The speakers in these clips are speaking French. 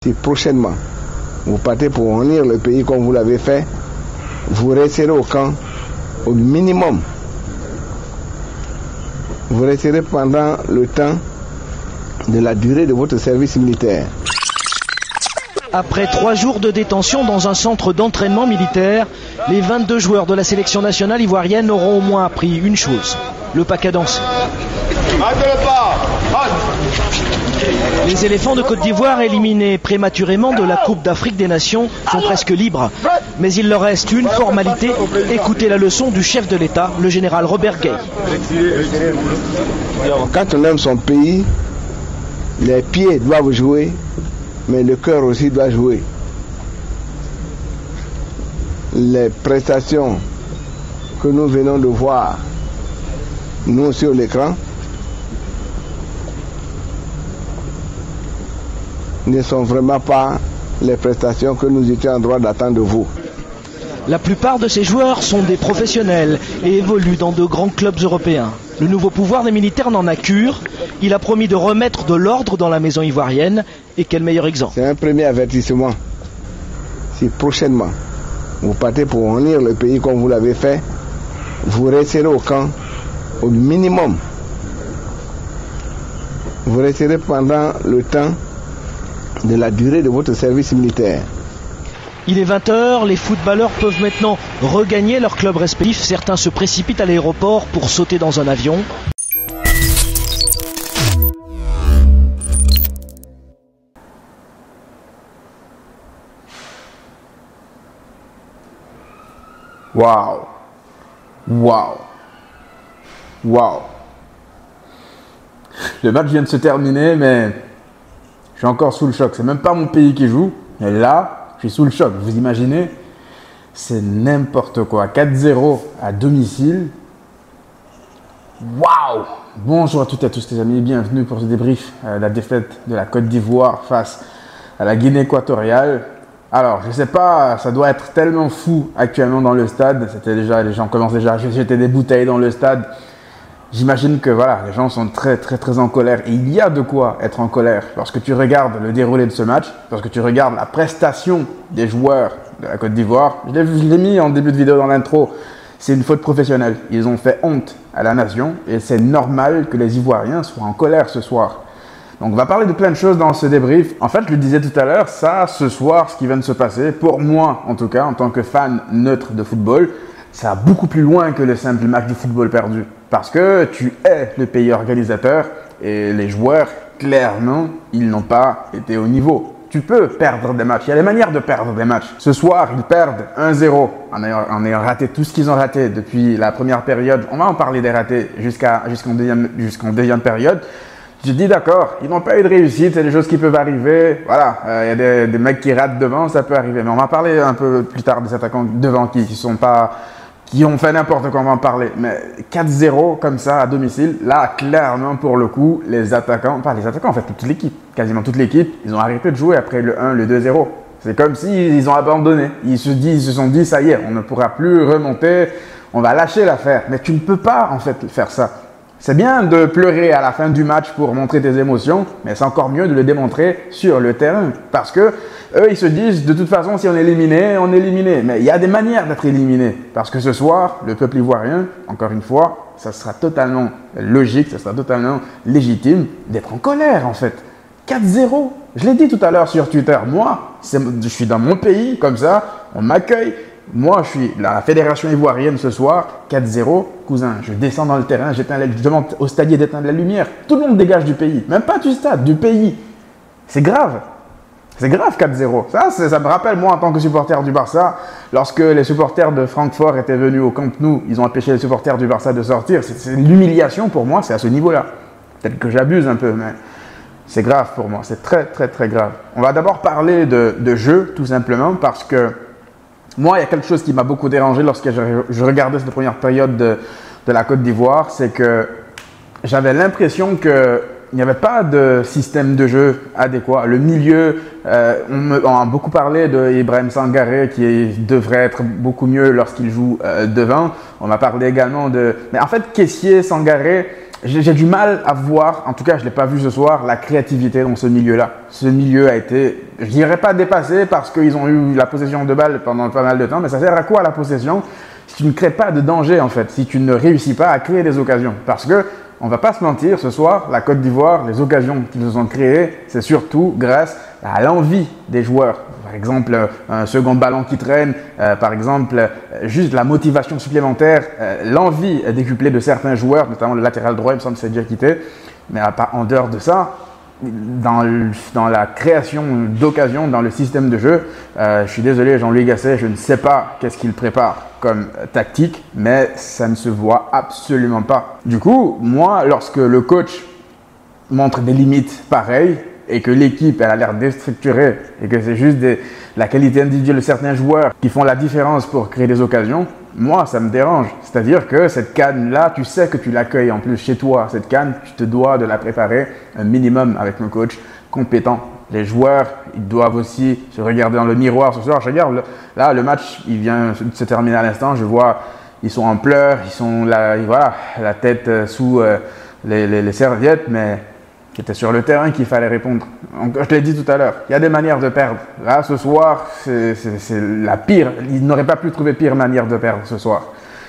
si prochainement vous partez pour unir le pays comme vous l'avez fait, vous resterez au camp au minimum. Vous resterez pendant le temps de la durée de votre service militaire. Après 3 jours de détention dans un centre d'entraînement militaire, les 22 joueurs de la sélection nationale ivoirienne auront au moins appris une chose, le pack à danser. Les éléphants de Côte d'Ivoire éliminés prématurément de la Coupe d'Afrique des Nations sont presque libres. Mais il leur reste une formalité, écouter la leçon du chef de l'État, le général Robert Gueye. Quand on aime son pays, les pieds doivent jouer, mais le cœur aussi doit jouer. Les prestations que nous venons de voir, nous sur l'écran, ne sont vraiment pas les prestations que nous étions en droit d'attendre de vous. La plupart de ces joueurs sont des professionnels et évoluent dans de grands clubs européens. Le nouveau pouvoir des militaires n'en a cure. Il a promis de remettre de l'ordre dans la maison ivoirienne. Et quel meilleur exemple. C'est un premier avertissement. Si prochainement vous partez pour unir le pays comme vous l'avez fait, vous resterez au camp au minimum. Vous resterez pendant le temps de la durée de votre service militaire. Il est 20h, les footballeurs peuvent maintenant regagner leur club respectif. Certains se précipitent à l'aéroport pour sauter dans un avion. Waouh! Waouh! Waouh! Le match vient de se terminer, mais je suis encore sous le choc. C'est même pas mon pays qui joue, mais là, je suis sous le choc. Vous imaginez? C'est n'importe quoi. 4-0 à domicile. Waouh! Bonjour à toutes et à tous les amis, bienvenue pour ce débrief. La défaite de la Côte d'Ivoire face à la Guinée équatoriale. Alors, je sais pas, ça doit être tellement fou actuellement dans le stade. C'était déjà, les gens commencent déjà à jeter des bouteilles dans le stade. J'imagine que voilà, les gens sont très en colère. Et il y a de quoi être en colère lorsque tu regardes le déroulé de ce match, lorsque tu regardes la prestation des joueurs de la Côte d'Ivoire. Je l'ai mis en début de vidéo dans l'intro. C'est une faute professionnelle. Ils ont fait honte à la nation et c'est normal que les Ivoiriens soient en colère ce soir. Donc on va parler de plein de choses dans ce débrief. En fait, je le disais tout à l'heure, ça, ce soir, ce qui vient de se passer, pour moi en tout cas, en tant que fan neutre de football, ça va beaucoup plus loin que le simple match de football perdu. Parce que tu es le pays organisateur et les joueurs, clairement, ils n'ont pas été au niveau. Tu peux perdre des matchs. Il y a des manières de perdre des matchs. Ce soir, ils perdent 1-0 en ayant raté tout ce qu'ils ont raté depuis la première période. On va en parler des ratés jusqu'en deuxième période. Je dis d'accord, ils n'ont pas eu de réussite, c'est des choses qui peuvent arriver. Voilà, il y a des mecs qui ratent devant, ça peut arriver. Mais on va parler un peu plus tard des attaquants devant qui ont fait n'importe quoi, on va en parler. Mais 4-0 comme ça à domicile, là, clairement, pour le coup, les attaquants, en fait, toute l'équipe, quasiment toute l'équipe, ils ont arrêté de jouer après le 1, le 2-0. C'est comme s'ils ont abandonné. Ils se sont dit, ça y est, on ne pourra plus remonter, on va lâcher l'affaire. Mais tu ne peux pas, en fait, faire ça. C'est bien de pleurer à la fin du match pour montrer tes émotions, mais c'est encore mieux de le démontrer sur le terrain. Parce que eux, ils se disent, de toute façon, si on est éliminé, on est éliminé. Mais il y a des manières d'être éliminé. Parce que ce soir, le peuple ivoirien, encore une fois, ça sera totalement logique, ça sera totalement légitime d'être en colère, en fait. 4-0. Je l'ai dit tout à l'heure sur Twitter. Moi, je suis dans mon pays, comme ça, on m'accueille. Moi, je suis la fédération ivoirienne ce soir, 4-0, cousin, je descends dans le terrain, je demande au stadier d'éteindre la lumière. Tout le monde dégage du pays, même pas du stade, du pays. C'est grave. C'est grave 4-0. Ça me rappelle, moi, en tant que supporter du Barça, lorsque les supporters de Francfort étaient venus au Camp Nou, ils ont empêché les supporters du Barça de sortir. C'est l'humiliation pour moi, c'est à ce niveau-là. Peut-être que j'abuse un peu, mais c'est grave pour moi. C'est très grave. On va d'abord parler de jeu, tout simplement, parce que moi, il y a quelque chose qui m'a beaucoup dérangé lorsque je regardais cette première période de la Côte d'Ivoire, c'est que j'avais l'impression qu'il n'y avait pas de système de jeu adéquat. Le milieu, on a beaucoup parlé d'Ibrahim Sangaré qui devrait être beaucoup mieux lorsqu'il joue devant. On a parlé également de... Mais en fait, Kessié, Sangaré, j'ai du mal à voir, en tout cas je ne l'ai pas vu ce soir, la créativité dans ce milieu-là. Ce milieu a été, je ne dirais pas dépassé parce qu'ils ont eu la possession de balle pendant pas mal de temps, mais ça sert à quoi la possession si tu ne crées pas de danger en fait, si tu ne réussis pas à créer des occasions. Parce que, on ne va pas se mentir, ce soir, la Côte d'Ivoire, les occasions qu'ils se sont créées, c'est surtout grâce à l'envie des joueurs. Par exemple, un second ballon qui traîne, par exemple, juste la motivation supplémentaire, l'envie décuplée de certains joueurs, notamment le latéral droit, il me semble que c'est déjà quitté. Mais en dehors de ça, dans la création d'occasions, dans le système de jeu, je suis désolé Jean-Louis Gasset, je ne sais pas qu'est-ce qu'il prépare comme tactique, mais ça ne se voit absolument pas. Du coup, moi, lorsque le coach montre des limites pareilles et que l'équipe elle a l'air déstructurée et que c'est juste la qualité individuelle de certains joueurs qui font la différence pour créer des occasions, moi, ça me dérange. C'est-à-dire que cette canne-là, tu sais que tu l'accueilles en plus chez toi. Cette canne, tu te dois de la préparer un minimum avec un coach compétent. Les joueurs, ils doivent aussi se regarder dans le miroir ce soir. Je regarde, là, le match, il vient de se terminer à l'instant. Je vois, ils sont en pleurs, ils sont là, voilà, la tête sous les serviettes, mais c'était sur le terrain qu'il fallait répondre. Donc, je te l'ai dit tout à l'heure, il y a des manières de perdre. Là, ce soir, c'est la pire. Il n'aurait pas pu trouver pire manière de perdre ce soir.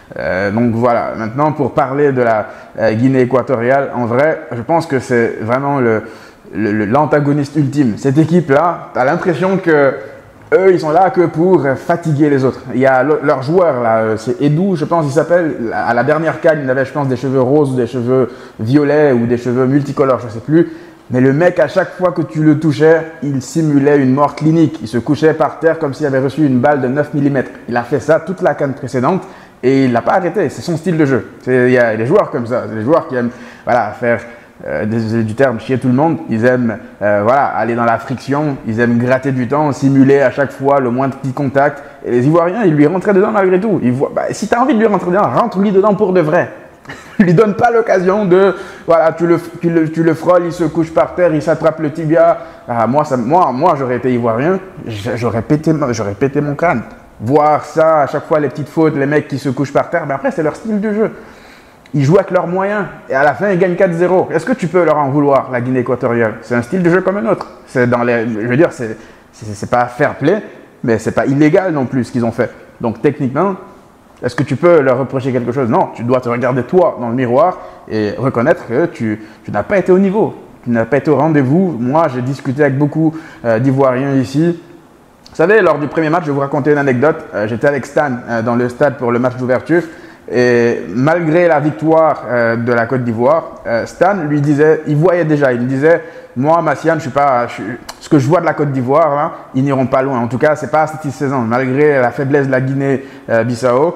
Donc voilà, maintenant pour parler de la Guinée équatoriale, en vrai, je pense que c'est vraiment l'antagoniste ultime. Cette équipe-là, tu as l'impression que eux, ils sont là que pour fatiguer les autres. Il y a leur joueur, là, c'est Edou, je pense, il s'appelle. À la dernière CAN, il avait, je pense, des cheveux roses ou des cheveux violets ou des cheveux multicolores, je ne sais plus. Mais le mec, à chaque fois que tu le touchais, il simulait une mort clinique. Il se couchait par terre comme s'il avait reçu une balle de 9 mm. Il a fait ça toute la CAN précédente et il ne l'a pas arrêté. C'est son style de jeu. Il y a des joueurs comme ça, des joueurs qui aiment faire... désolé du terme, chier tout le monde, ils aiment aller dans la friction, ils aiment gratter du temps, simuler à chaque fois le moindre petit contact. Et les Ivoiriens, ils lui rentraient dedans malgré tout. Si tu as envie de lui rentrer dedans, rentre-lui dedans pour de vrai. Lui donne pas l'occasion de, tu le frôles, il se couche par terre, il s'attrape le tibia. Moi, j'aurais été Ivoirien, j'aurais pété mon crâne. Voir ça, à chaque fois les petites fautes, les mecs qui se couchent par terre, mais après c'est leur style de jeu. Ils jouent avec leurs moyens et à la fin ils gagnent 4-0. Est-ce que tu peux leur en vouloir, la Guinée équatoriale? C'est un style de jeu comme un autre. Je veux dire, c'est pas fair play, mais c'est pas illégal non plus ce qu'ils ont fait. Donc techniquement, est-ce que tu peux leur reprocher quelque chose? Non, tu dois te regarder toi dans le miroir et reconnaître que tu n'as pas été au niveau. Tu n'as pas été au rendez-vous. Moi, j'ai discuté avec beaucoup d'Ivoiriens ici. Vous savez, lors du premier match, je vais vous raconter une anecdote. J'étais avec Stan dans le stade pour le match d'ouverture. Et malgré la victoire de la Côte d'Ivoire, Stan lui disait, il me disait, moi, Massiane, ce que je vois de la Côte d'Ivoire, là, ils n'iront pas loin. En tout cas, c'est pas satisfaisant. Malgré la faiblesse de la Guinée-Bissau,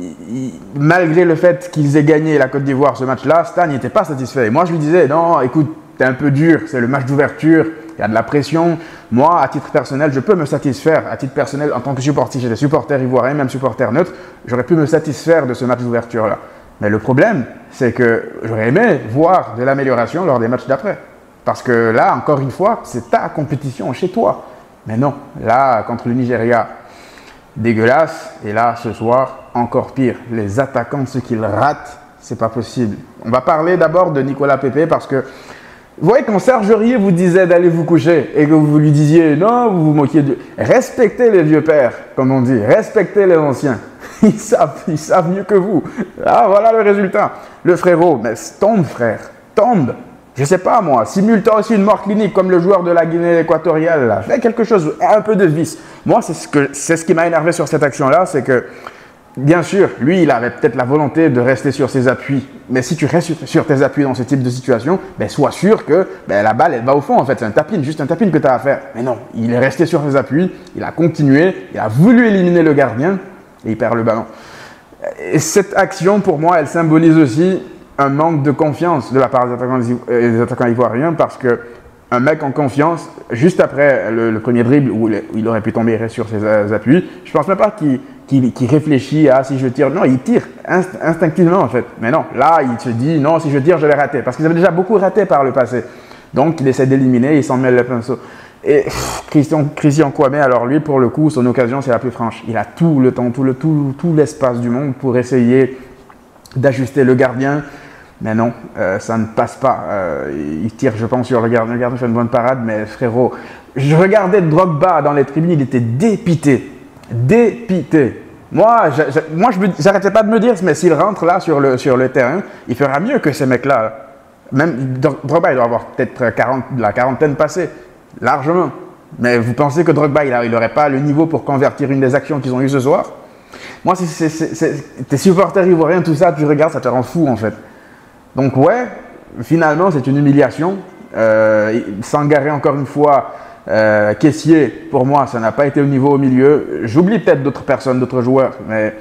malgré le fait qu'ils aient gagné la Côte d'Ivoire ce match-là, Stan n'était pas satisfait. Et moi, je lui disais, non, écoute, t'es un peu dur, c'est le match d'ouverture, il y a de la pression. Moi, à titre personnel, je peux me satisfaire. À titre personnel, en tant que supporter, j'étais supporter ivoirien, même supporter neutre, j'aurais pu me satisfaire de ce match d'ouverture-là. Mais le problème, c'est que j'aurais aimé voir de l'amélioration lors des matchs d'après. Parce que là, encore une fois, c'est ta compétition chez toi. Mais non, là, contre le Nigeria, dégueulasse. Et là, ce soir, encore pire. Les attaquants, ce qu'ils ratent, c'est pas possible. On va parler d'abord de Nicolas Pepe parce que vous voyez, quand Serge Aurier vous disait d'aller vous coucher et que vous lui disiez non, vous vous moquiez de... Respectez les vieux pères, comme on dit. Respectez les anciens. Ils savent mieux que vous. Ah, voilà le résultat. Le frérot, mais tombe frère, tombe. Je sais pas moi, simule-toi aussi une mort clinique comme le joueur de la Guinée équatoriale là. Fais quelque chose, un peu de vice. Moi, c'est ce qui m'a énervé sur cette action-là, c'est que bien sûr, lui, il avait peut-être la volonté de rester sur ses appuis. Mais si tu restes sur tes appuis dans ce type de situation, sois sûr que la balle, elle va au fond. En fait, c'est un tap-in, juste un tap-in que tu as à faire. Mais non, il est resté sur ses appuis, il a continué, il a voulu éliminer le gardien et il perd le ballon. Et cette action, pour moi, elle symbolise aussi un manque de confiance de la part des attaquants ivoiriens parce que un mec en confiance, juste après le premier dribble où il aurait pu tomber sur ses appuis, je ne pense même pas qu'il réfléchit à si je tire. Non, il tire instinctivement en fait. Mais non, là, il se dit non, si je tire, je vais rater. Parce qu'ils avaient déjà beaucoup raté par le passé. Donc, il essaie d'éliminer, il s'en mêle le pinceau. Et Christian Kwame, alors lui, pour le coup, son occasion, c'est la plus franche. Il a tout le temps, tout l'espace du monde pour essayer d'ajuster le gardien. Mais non, ça ne passe pas. Il tire, je pense, sur le gardien. Le gardien fait une bonne parade, mais frérot, je regardais Drogba dans les tribunes, il était dépité. Dépité. Moi, je n'arrêtais pas de me dire, mais s'il rentre là sur le terrain, il fera mieux que ces mecs-là. Même Drogba, il doit avoir peut-être la quarantaine passée, largement. Mais vous pensez que Drogba, il n'aurait pas le niveau pour convertir une des actions qu'ils ont eues ce soir? Moi, tes supporters ivoiriens, tout ça, tu regardes, ça te rend fou en fait. Donc ouais, finalement, c'est une humiliation. Sangaré, encore une fois, caissier, pour moi, ça n'a pas été au niveau au milieu. J'oublie peut-être d'autres personnes, d'autres joueurs, mais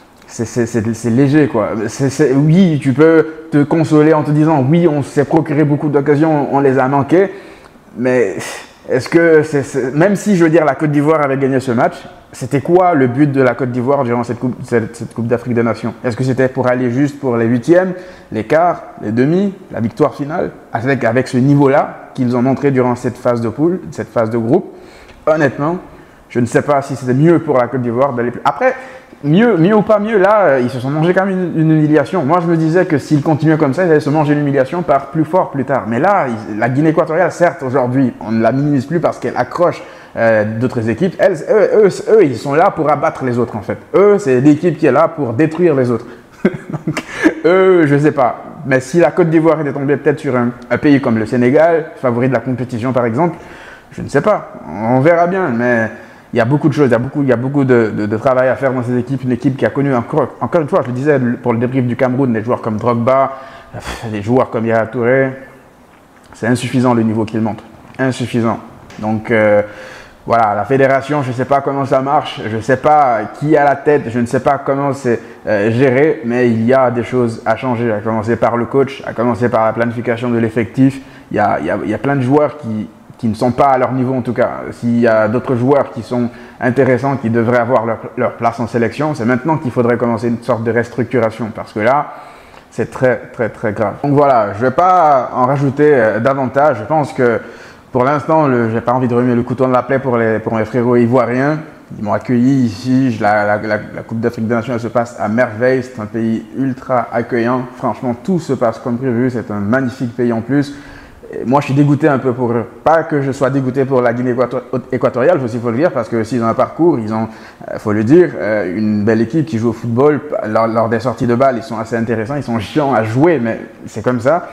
c'est léger, quoi. Oui, tu peux te consoler en te disant, oui, on s'est procuré beaucoup d'occasions, on les a manquées, mais est-ce que, même si, je veux dire, la Côte d'Ivoire avait gagné ce match, c'était quoi le but de la Côte d'Ivoire durant cette Coupe d'Afrique des Nations? Est-ce que c'était pour aller juste pour les huitièmes, les quarts, les demi, la victoire finale, avec ce niveau-là qu'ils ont montré durant cette phase de poule, cette phase de groupe? Honnêtement, je ne sais pas si c'était mieux pour la Côte d'Ivoire d'aller plus. Après, mieux ou pas mieux, là, ils se sont mangés quand même une humiliation. Moi, je me disais que s'ils continuaient comme ça, ils allaient se manger l'humiliation par plus fort plus tard. Mais là, la Guinée équatoriale, certes, aujourd'hui, on ne la minimise plus parce qu'elle accroche d'autres équipes. Eux, ils sont là pour abattre les autres, en fait. Eux, c'est l'équipe qui est là pour détruire les autres. Donc, eux, je ne sais pas. Mais si la Côte d'Ivoire était tombée peut-être sur un pays comme le Sénégal, favori de la compétition, par exemple, je ne sais pas. On verra bien, mais il y a beaucoup de choses, il y a beaucoup de travail à faire dans ces équipes. Une équipe qui a connu encore une fois, je le disais pour le débrief du Cameroun, des joueurs comme Drogba, des joueurs comme Yaya Touré. C'est insuffisant le niveau qu'ils montrent. Insuffisant. Donc voilà, la fédération, je ne sais pas comment ça marche, je ne sais pas qui a la tête, je ne sais pas comment c'est géré, mais il y a des choses à changer, à commencer par le coach, à commencer par la planification de l'effectif. Il y a plein de joueurs qui ne sont pas à leur niveau en tout cas. S'il y a d'autres joueurs qui sont intéressants, qui devraient avoir leur place en sélection, c'est maintenant qu'il faudrait commencer une sorte de restructuration parce que là, c'est très très très grave. Donc voilà, je ne vais pas en rajouter davantage. Je pense que pour l'instant, je n'ai pas envie de remuer le couteau dans la plaie pour mes frérots ivoiriens. Ils m'ont accueilli ici. La Coupe d'Afrique des Nations elle se passe à merveille. C'est un pays ultra accueillant. Franchement, tout se passe comme prévu. C'est un magnifique pays en plus. Et moi, je suis dégoûté un peu pour eux. Pas que je sois dégoûté pour la Guinée équatoriale, il faut le dire, parce que s'ils ont un parcours, ils ont, faut le dire, une belle équipe qui joue au football. Lors des sorties de balles, ils sont assez intéressants. Ils sont chiants à jouer, mais c'est comme ça.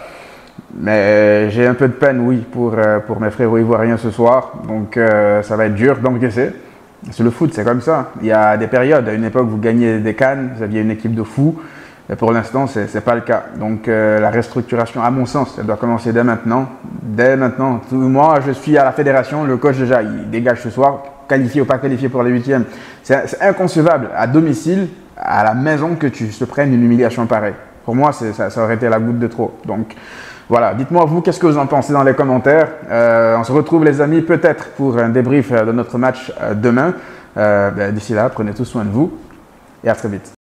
Mais j'ai un peu de peine, oui, pour mes frérots ivoiriens ce soir. Donc ça va être dur d'encaisser. C'est le foot, c'est comme ça. Il y a des périodes. À une époque, vous gagnez des CAN, vous aviez une équipe de fous. Mais pour l'instant, ce n'est pas le cas. Donc la restructuration, à mon sens, elle doit commencer dès maintenant. Dès maintenant. Moi, je suis à la fédération. Le coach, déjà, il dégage ce soir. Qualifié ou pas qualifié pour les huitièmes. C'est inconcevable, à domicile, à la maison, que tu te prennes une humiliation pareille. Pour moi, ça aurait été la goutte de trop. Donc voilà, dites-moi vous, qu'est-ce que vous en pensez dans les commentaires. On se retrouve les amis peut-être pour un débrief de notre match demain. D'ici là, prenez tout soin de vous et à très vite.